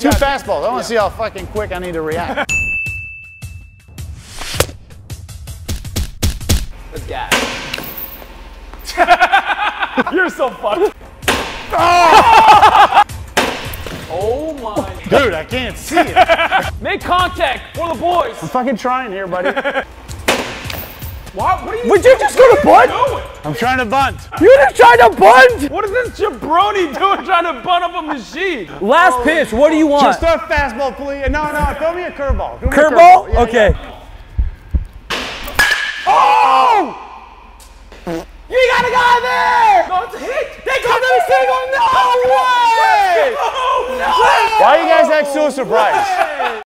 Two fastballs. I want to see how fucking quick I need to react. Let's gas. You're so fucked. Oh my. Dude, I can't see it. Make contact for the boys. I'm fucking trying here, buddy. What are you Would you just go to bunt? I'm trying to bunt. You just tried to bunt? What is this jabroni doing trying to bunt up a machine? Last pitch, what do you want? Just a fastball, please. No, throw me a curveball. Curveball? Yeah, okay. Yeah. Oh! You gotta go in there! No, it's a hit! They got the single! No way! No! Why are you guys act so surprised?